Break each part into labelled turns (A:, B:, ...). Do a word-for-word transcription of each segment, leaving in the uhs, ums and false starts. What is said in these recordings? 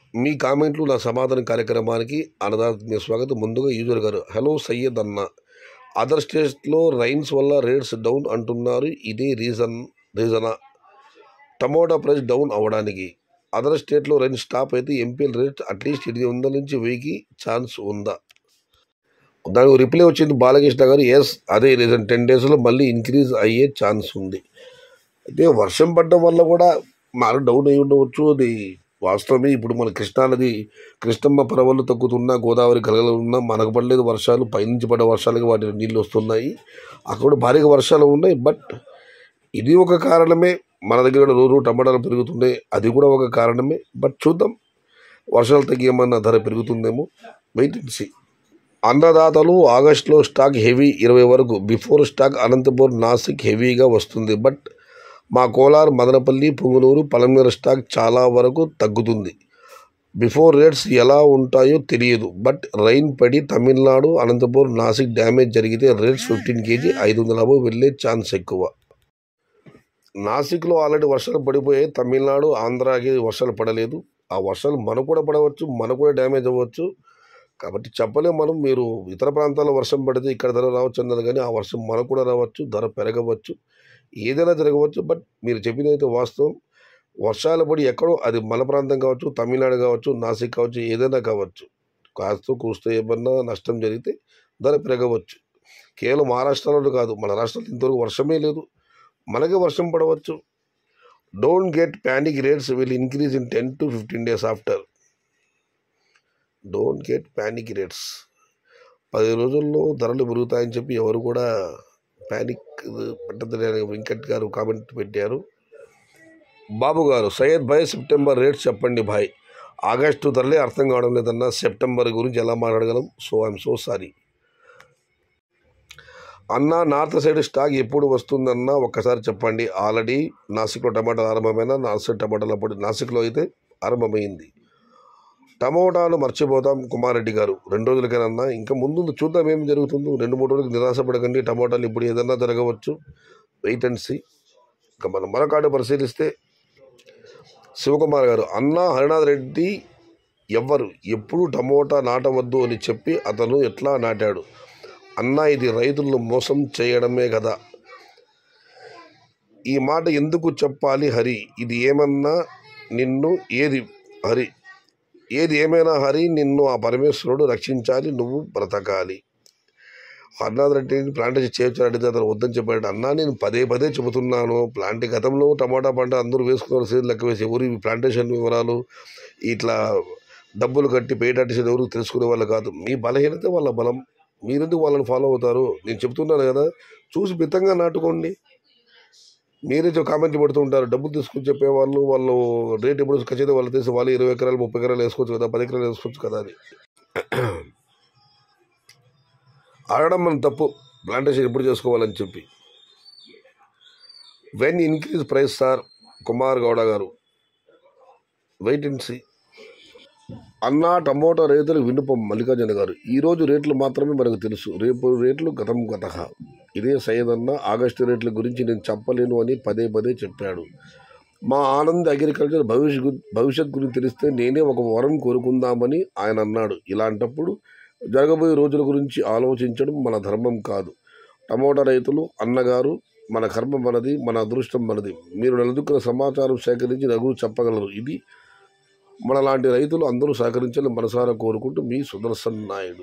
A: మీ కామెంట్లు నా సమాధానం కార్యక్రమానికి అన్నదాత్మీయ స్వాగతం. ముందుగా యూజర్ గారు, హలో సయ్యద్ అన్న, అదర్ స్టేట్స్లో రైన్స్ వల్ల రేట్స్ డౌన్ అంటున్నారు, ఇదే రీజన్ రీజనా టమోటా ప్రైస్ డౌన్ అవ్వడానికి? అదర్ స్టేట్లో రైన్ స్టాప్ అయితే ఎంపీఎల్ రేట్ అట్లీస్ట్ ఎనిమిది వందల నుంచి వెయ్యికి ఛాన్స్ ఉందా? దానికి రిప్లై వచ్చింది బాలకృష్ణ గారు, ఎస్ అదే రీజన్, టెన్ డేస్లో మళ్ళీ ఇంక్రీజ్ అయ్యే ఛాన్స్ ఉంది. అయితే వర్షం పడడం వల్ల కూడా మాకు డౌన్ అయి ఉండవచ్చు, అది వాస్తవమే. ఇప్పుడు మన కృష్ణానది కృష్ణమ్మ పరవళ్ళు తగ్గుతున్నా, గోదావరి కలగలు ఉన్నా, మనకు పడలేదు వర్షాలు, పైనుంచి పడ్డ వర్షాలకి వాటి నీళ్ళు వస్తున్నాయి, అక్కడ భారీగా వర్షాలు ఉన్నాయి. బట్ ఇది ఒక కారణమే, మన దగ్గర కూడా రోజు టమాటాలు పెరుగుతున్నాయి, అది కూడా ఒక కారణమే. బట్ చూద్దాం, వర్షాలు తగ్గి ఏమన్నా ధర పెరుగుతుందేమో, వెయిట్ అండ్ సీ. అన్నదాతలు ఆగస్టులో స్టాక్ హెవీ ఇరవై వరకు, బిఫోర్ స్టాక్ అనంతపూర్ నాసిక్ హెవీగా వస్తుంది. బట్ మా కోలార్ మదనపల్లి పుంగనూరు పలమనేర స్టాక్ చాలా వరకు తగ్గుతుంది. బిఫోర్ రేట్స్ ఎలా ఉంటాయో తెలియదు. బట్ రైన్ పడి తమిళనాడు అనంతపూర్ నాసిక్ డ్యామేజ్ జరిగితే రేట్స్ ఫిఫ్టీన్ కేజీ ఐదు వందల అబో వెళ్ళే ఛాన్స్ ఎక్కువ. నాసిక్లో ఆల్రెడీ వర్షాలు పడిపోయాయి, తమిళనాడు ఆంధ్రాకి వర్షాలు పడలేదు. ఆ వర్షాలు మనకు కూడా పడవచ్చు, మనకు కూడా డ్యామేజ్ అవ్వచ్చు. కాబట్టి చెప్పలేం మనం. మీరు ఇతర ప్రాంతాల్లో వర్షం పడితే ఇక్కడ ధర రావచ్చు అన్నారు, కానీ ఆ వర్షం మనకు కూడా రావచ్చు, ధర పెరగవచ్చు, ఏదైనా జరగవచ్చు. బట్ మీరు చెప్పినైతే వాస్తవం. వర్షాలు పడి ఎక్కడో, అది మన ప్రాంతం కావచ్చు, తమిళనాడు కావచ్చు, నాసిక్ కావచ్చు, ఏదైనా కావచ్చు, కాస్త కూస్తూ ఏమన్నా నష్టం జరిగితే ధర పెరగవచ్చు. కేవలం మహారాష్ట్రలో కాదు, మన రాష్ట్రంలో ఇంతవరకు వర్షమే లేదు, మనకే వర్షం పడవచ్చు. Don't get panic, rates will increase in ten to fifteen days after. Don't get panic rates. పది రోజుల్లో ధరలు పెరుగుతాయని చెప్పి ఎవరు కూడా ప్యానిక్ పట్టదని వెంకట్ గారు కామెంట్ పెట్టారు. బాబు గారు, సయ్యద్ భాయ్ సెప్టెంబర్ రేట్స్ చెప్పండి భాయ్, ఆగస్టు ధరలే అర్థం కావడం లేదన్నా, సెప్టెంబర్ గురించి ఎలా మాట్లాడగలం? సో ఐఎమ్ సో సారీ అన్న. నార్త్ సైడ్ స్టాక్ ఎప్పుడు వస్తుందన్నా ఒక్కసారి చెప్పండి. ఆల్రెడీ నాసిక్లో టమాటాలు ఆరంభమైన, నార్త్ సైడ్ టమాటాలు అప్పుడు నాసిక్లో అయితే ఆరంభమైంది. టమోటాలు మర్చిపోతాం కుమారెడ్డి గారు, రెండు రోజులకేనన్నా, ఇంకా ముందు చూద్దాం ఏం జరుగుతుందో. రెండు మూడు రోజులకు నిరాశపడకండి, టమోటాలు ఇప్పుడు ఏదన్నా జరగవచ్చు, వెయిట్ అండ్ సీ. ఇంకా మనం మరొకటి పరిశీలిస్తే శివకుమార్ గారు, అన్న హరినాథ్ రెడ్డి ఎవ్వరు ఎప్పుడు టమోటా నాటవద్దు అని చెప్పి అతను ఎట్లా నాటాడు అన్న? ఇది రైతులను మోసం చేయడమే కదా. ఈ మాట ఎందుకు చెప్పాలి హరి? ఇది ఏమన్నా నిన్ను ఏది హరి ఏది ఏమైనా హరి, నిన్ను ఆ పరమేశ్వరుడు రక్షించాలి, నువ్వు బ్రతకాలి. హరినాథ్ రెడ్డిని ప్లాంటేషన్ చేయొచ్చు అడిగితే అతను వద్దని చెప్పాడు. అన్నా నేను పదే పదే చెబుతున్నాను, ప్లాంట్ గతంలో టమాటా పంట అందరూ వేసుకున్నారు, సీజన్ లెక్క వేసి ఎవరు ఈ ప్లాంటేషన్ వివరాలు ఇట్లా డబ్బులు కట్టి పేటాటేషన్ ఎవరు తెలుసుకునే వాళ్ళు కాదు. మీ బలహీనత వాళ్ళ బలం, మీరెందుకు వాళ్ళని ఫాలో అవుతారు? నేను చెప్తున్నాను కదా, చూసి మితంగా నాటుకోండి. మీరే కామెంట్ పెడుతూ ఉంటారు, డబ్బులు తీసుకుని చెప్పేవాళ్ళు, వాళ్ళు రేట్ ఎప్పుడు ఖచ్చితంగా వాళ్ళు తెలిసి వాళ్ళు ఇరవై ఎకరాలు ముప్పై ఎకరాలు వేసుకోవచ్చు కదా, పది ఎకరాలు వేసుకోవచ్చు కదా అని అడగడం మన తప్పు. ప్లాంటేషన్ ఎప్పుడు చేసుకోవాలని చెప్పి. When increase price sir Kumar Gowda garu, wait and see. అన్న టమోటా రైతులు వినుపం మల్లికార్జున గారు, ఈరోజు రేట్లు మాత్రమే మనకు తెలుసు, రేపు రేట్లు గతం గత. ఇదే సయ్యద్ అన్న, ఆగస్టు రేట్ల గురించి నేను చెప్పలేను అని పదే పదే చెప్పాడు. మా ఆనంద్ అగ్రికల్చర్ భవిష్యత్ భవిష్యత్ గురించి తెలిస్తే నేనే ఒక వరం కోరుకుందామని ఆయన అన్నాడు. ఇలాంటప్పుడు జరగబోయే రోజుల గురించి ఆలోచించడం మన ధర్మం కాదు. టమోటా రైతులు అన్నగారు, మన కర్మ మనది, మన అదృష్టం మనది. మీరు నిలదొక్కున్న సమాచారం సేకరించి నలుగురు చెప్పగలరు. ఇది మనలాంటి రైతులు అందరూ సహకరించాలని మనసారా కోరుకుంటూ మీ సుదర్శన్ నాయుడు.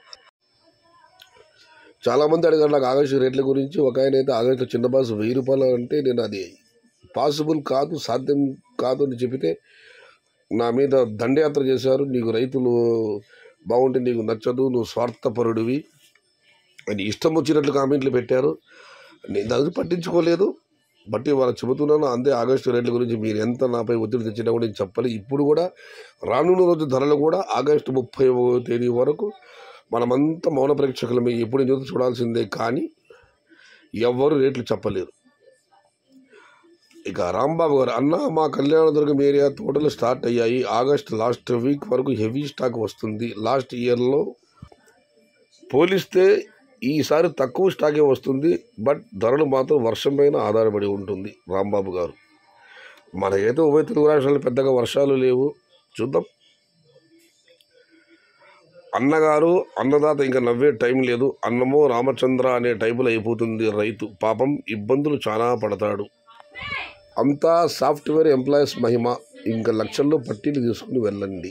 A: చాలామంది అడిగారు నాకు ఆగస్టు రేట్ల గురించి. ఒక ఆయన అయితే ఆగస్టు చిన్న బాస్ వెయ్యి రూపాయలు అంటే నేను అది పాసిబుల్ కాదు, సాధ్యం కాదు అని చెప్పితే నా మీద దండయాత్ర చేశారు. నీకు రైతులు బాగుంటే నీకు నచ్చదు, నువ్వు స్వార్థపరుడివి అని ఇష్టం వచ్చినట్లు కామెంట్లు పెట్టారు. నేను దాన్ని పట్టించుకోలేదు. బట్టి వాళ్ళు చెబుతున్నాను అంతే. ఆగస్టు రేట్ల గురించి మీరు ఎంత నాపై ఒత్తిడి తెచ్చినా కూడా నేను చెప్పాలి. ఇప్పుడు కూడా రానున్న రోజు ధరలు కూడా ఆగస్టు ముప్పై తేదీ వరకు మనమంతా మౌన ప్రేక్షకులమే, ఎప్పుడు చూసి చూడాల్సిందే, కానీ ఎవ్వరు రేట్లు చెప్పలేరు. ఇక రాంబాబు గారు, అన్న మా కళ్యాణదుర్గం ఏరియా తోటలు స్టార్ట్ అయ్యాయి, ఆగస్ట్ లాస్ట్ వీక్ వరకు హెవీ స్టాక్ వస్తుంది. లాస్ట్ ఇయర్లో పోలిస్తే ఈసారి తక్కువ స్టాకే వస్తుంది, బట్ ధరలు మాత్రం వర్షం పైన ఆధారపడి ఉంటుంది. రాంబాబు గారు, మనకైతే ఉభయ తెలుగు రాష్ట్రాలు పెద్దగా వర్షాలు లేవు, చూద్దాం అన్నగారు అన్నదాత ఇంకా నవ్వే టైం లేదు, అన్నమో రామచంద్ర అనే టైపులో అయిపోతుంది రైతు, పాపం ఇబ్బందులు చాలా పడతాడు. అంతా సాఫ్ట్వేర్ ఎంప్లాయీస్ మహిమ, ఇంకా లక్షల్లో పట్టీలు తీసుకుని వెళ్ళండి.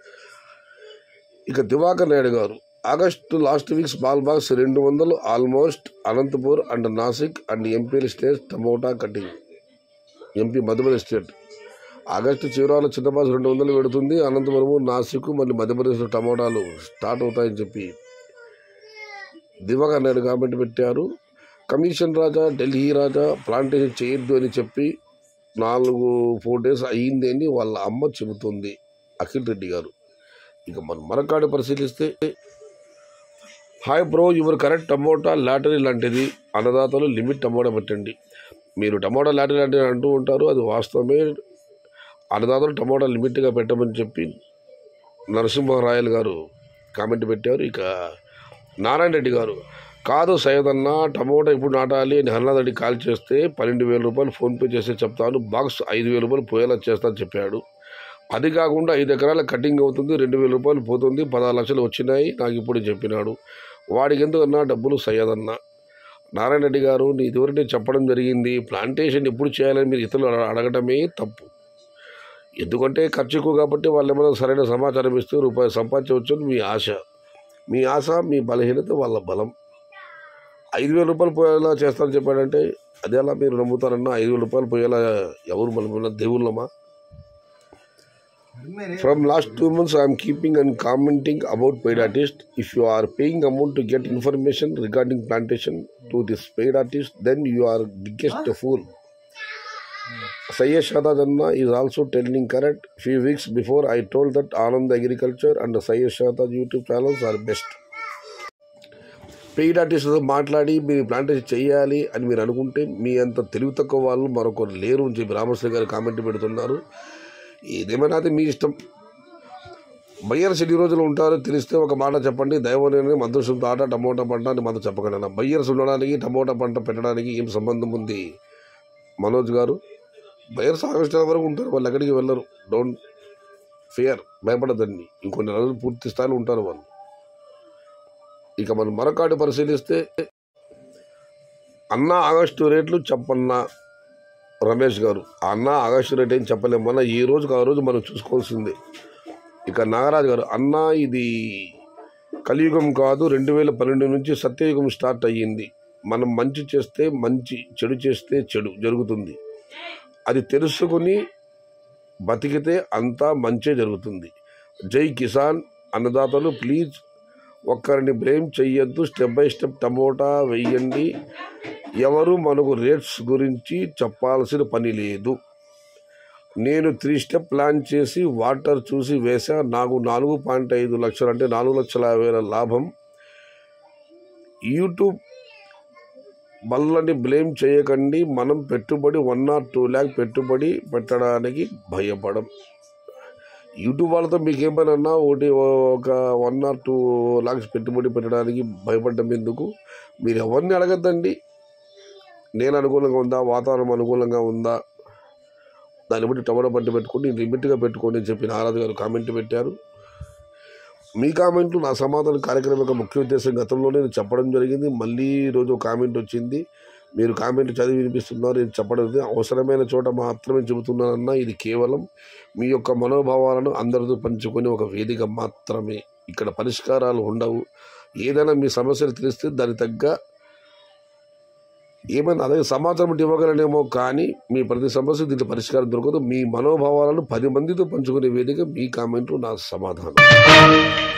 A: ఇక Divakar Naidu garu, August last week small box రెండు వందలు almost Anantapur and Nasik and MP state tomato cutting. MP Madhya Pradesh state August చివరాలు చిన్న బాక్స్ రెండు వందలు పెడుతుంది. అనంతపురము నాసిక్ మళ్ళీ మధ్యప్రదేశ్లో టమోటాలు స్టార్ట్ అవుతాయని చెప్పి దివాకర్ నాయుడు కామెంట్ పెట్టారు. కమిషన్ రాజా, ఢిల్లీ రాజా ప్లాంటేషన్ చేయొద్దు అని చెప్పి నాలుగు ఫోర్ డేస్ అయ్యింది అని వాళ్ళ అమ్మ చెబుతుంది అఖిల్ రెడ్డి గారు. ఇక మనం మరొకటి పరిశీలిస్తే, hi bro, your correct, tomato lottery లాంటిది, అన్నదాతలు లిమిట్ టమోటా పెట్టండి. మీరు టమోటా లాటరీ లాంటిది అంటూ ఉంటారు, అది వాస్తవమే. అన్నదాతలు టమోటా లిమిట్గా పెట్టమని చెప్పి నరసింహరాయలు గారు కామెంట్ పెట్టారు. ఇక నారాయణ రెడ్డి గారు, కాదు సయ్యదన్న, టమోటా ఇప్పుడు నాటాలి అని హర్నాథ్ రెడ్డి కాల్ చేస్తే పన్నెండు వేల రూపాయలు ఫోన్పే చేస్తే చెప్తాను, బాక్స్ ఐదు వేల రూపాయలు పోయేలా చేస్తాను చెప్పాడు. అది కాకుండా ఐదు ఎకరాల కటింగ్ అవుతుంది, రెండు వేల రూపాయలు పోతుంది, పదహారు లక్షలు వచ్చినాయి నాకు ఇప్పుడు చెప్పినాడు. వాడికి ఎందుకన్నా డబ్బులు సయ్యదన్న. నారాయణ రెడ్డి గారు, నీ ఇదివరకే చెప్పడం జరిగింది, ప్లాంటేషన్ ఎప్పుడు చేయాలని మీరు ఇతరులు అడగటమే తప్పు. ఎందుకంటే ఖర్చు ఎక్కువ కాబట్టి వాళ్ళు ఏమైనా సరైన సమాచారం ఇస్తూ రూపాయలు సంపాదించవచ్చు అని మీ ఆశ. మీ ఆశ మీ బలహీనత వాళ్ళ బలం. ఐదు వేల రూపాయలు పోయేలా చేస్తారని చెప్పాడంటే అది ఎలా మీరు నమ్ముతారన్నా? ఐదు వేల రూపాయలు పోయేలా ఎవరు మనం దేవుళ్ళమా? From last two months I'm keeping and commenting about paid artist. If you are paying amount to get information regarding plantation to this paid artist, then you are biggest fool. Sayyid Shahzad Anna is also telling correct. Few weeks before I told that Anand Agriculture and Sayyid Shahzad YouTube channels are best. Paid ఆర్టిస్ట్తో మాట్లాడి మీరు plantation చేయాలి అని మీరు అనుకుంటే మీ అంత తెలివి తక్కువ వాళ్ళు మరొకరు లేరు అని చెప్పి రామశ్రీ గారు కామెంట్ పెడుతున్నారు. ఏదేమైనా అది మీ ఇష్టం. బయ్యర్స్ ఎన్ని రోజులు ఉంటారో తెలిస్తే ఒక మాట చెప్పండి. దైవనేని మధుసం తాట టమోటా పంట అని మనం చెప్పగలనా? బయ్యర్స్ ఉండడానికి టమోటా పంట పెట్టడానికి ఏం సంబంధం ఉంది మనోజ్ గారు? బయర్స్ ఆగస్టు వరకు ఉంటారు, వాళ్ళు ఎక్కడికి వెళ్ళరు. డోంట్ ఫియర్, భయపడదండి. ఇంకొన్ని రోజులు పూర్తి స్థాయిలో ఉంటారు వాళ్ళు. ఇక మనం మరొకటి పరిశీలిస్తే, అన్న ఆగస్టు రేట్లు చెప్పన్న రమేష్ గారు. అన్న ఆగస్టు రేట్ ఏం చెప్పలేమన్నా, ఈ రోజుకి ఆ రోజు మనం చూసుకోవాల్సిందే. ఇక నాగరాజు గారు, అన్న ఇది కలియుగం కాదు, రెండు వేల పన్నెండు నుంచి సత్యయుగం స్టార్ట్ అయ్యింది. మనం మంచి చేస్తే మంచి, చెడు చేస్తే చెడు జరుగుతుంది. అది తెలుసుకుని బతికితే అంతా మంచే జరుగుతుంది. జై కిసాన్. అన్నదాతలు ప్లీజ్ ఒక్కరిని బ్లేమ్ చెయ్యొద్దు, స్టెప్ బై స్టెప్ టమోటా వెయ్యండి. ఎవరు మనకు రేట్స్ గురించి చెప్పాల్సిన పని లేదు. నేను త్రీ స్టెప్ ప్లాన్ చేసి వాటర్ చూసి వేసా, నాకు నాలుగు పాయింట్ ఐదు లక్షలు అంటే నాలుగు లక్షల యాభై వేల లాభం. యూట్యూబ్ వాళ్ళని బ్లేమ్ చేయకండి. మనం పెట్టుబడి వన్ ఆర్ టూ ల్యాక్ పెట్టుబడి పెట్టడానికి భయపడం. యూట్యూబ్ వాళ్ళతో మీకేం పని అన్నా ఒకటి ఒక వన్ ఆర్ టూ ల్యాక్స్ పెట్టుబడి పెట్టడానికి భయపడడం ఎందుకు? మీరు ఎవరిని అడగద్దండి. నేను అనుకూలంగా ఉందా, వాతావరణం అనుకూలంగా ఉందా, దాన్ని బట్టి టమాటో పంట పెట్టుకోండి, లిమిట్గా పెట్టుకోండి అని చెప్పి నారాజు గారు కామెంట్ పెట్టారు. మీ కామెంట్లు నా సమాధానం కార్యక్రమం యొక్క ముఖ్య ఉద్దేశం గతంలోనే నేను చెప్పడం జరిగింది. మళ్ళీ ఈరోజు కామెంట్ వచ్చింది, మీరు కామెంట్ చదివి వినిపిస్తున్నారు. ఇది చెప్పడం అవసరమైన చోట మాత్రమే చెబుతున్నానన్నా. ఇది కేవలం మీ యొక్క మనోభావాలను అందరితో పంచుకొని ఒక వేదిక మాత్రమే. ఇక్కడ పరిష్కారాలు ఉండవు. ఏదైనా మీ సమస్యలు తెలిస్తే దాని తగ్గ ఏమైనా అదే సమాచారం ఇవ్వగలనేమో, కానీ మీ ప్రతి సమస్య దీంట్లో పరిష్కారం దొరకదు. మీ మనోభావాలను పది మందితో పంచుకునే వేదిక మీ కామెంట్లు నా సమాధానం.